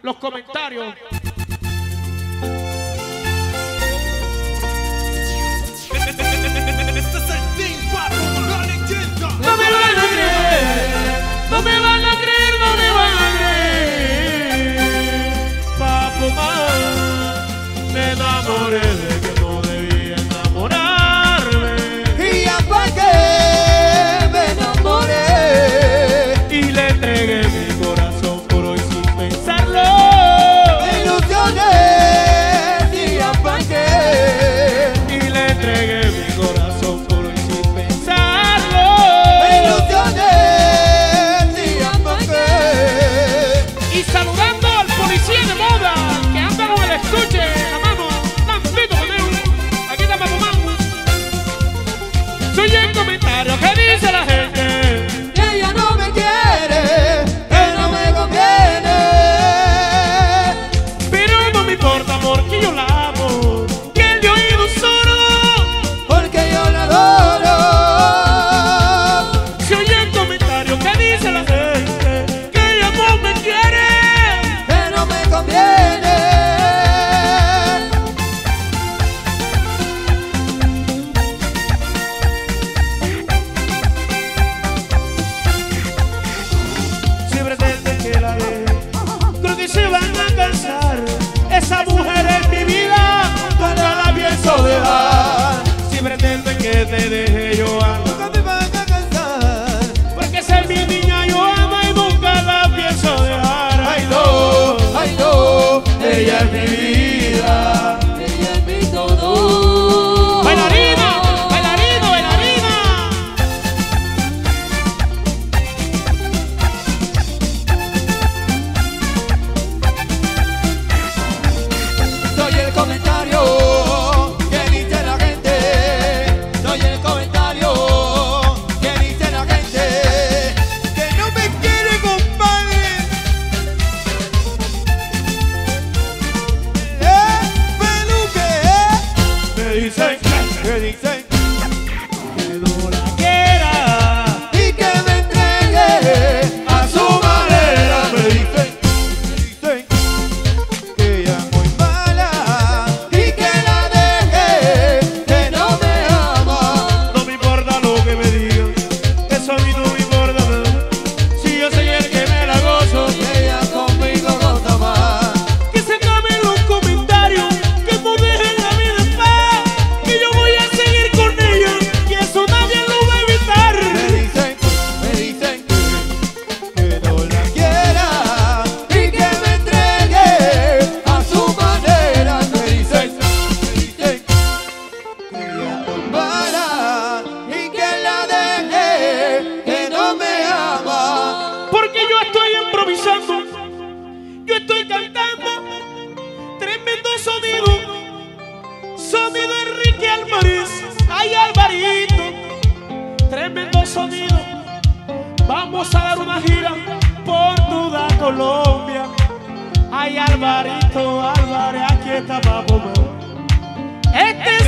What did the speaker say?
los comentarios. Este es el Team Papo, la leyenda. No me van a creer, no me van a creer, no me van a creer. Papo más, me enamoré de que no debía enamorarme. Y ya pa' qué me enamoré. Y le entregué mi corazón por hoy sin pensarlo. Me ilusioné, y ya pa' qué. Y le entregué mi corazón por hoy sin pensarlo. Me ilusioné, y ya pa' qué. Y saludando al policía de moda que anda con el estuche en la mano. Nampito conmigo. Aquí está Papo Man. Soy el comentario que dice la gente. Que ella no me quiere, que no me conviene. Pero no me importa porque yo la amo. Que el de oído sordo. Porque yo la adoro. Se oye el comentario que dice la gente. Que ella no me quiere. Que no me conviene. Si pretenden que la deje, creo que se van a cansar. Esa mujer es mi vida, nunca la pienso dejar. Si pretenden que te deje, yo amo. Nunca me van a cansar. Porque esa es mi niña, yo amo y nunca la pienso dejar. Ay no, ella es mi vida. Ella es mi todo. Bailarina, bailarina, bailarina. Soy el comentario que dice la gente. Soy el comentario que dice la gente. Que no me quiere, compadre. Peluque. Me dicen Que dicen que no la quiera. y que me entregue a su manera. Me dicen que ella es muy mala y que la deje, que no me ama. No me importa lo que me digan, eso a mí no me importa nada. Si yo soy el que me la gozo. Ella conmigo goza más. Que se acaben los comentarios, que no dejen a mí de paz. Que yo voy a seguir con ella y eso nadie lo va a evitar. Me dicen que no la quiera y que me entregue a su manera. Me dicen que ella es muy mala y que la deje, que no me ama. Porque yo estoy improvisando, yo estoy cantando. Tremendo sonido, sonido Enrique Álvarez. Ay, Alvarito, tremendo sonido. Vamos a dar una gira por toda Colombia. Ay, Alvarito, Álvarez, aquí está Papo Man. Este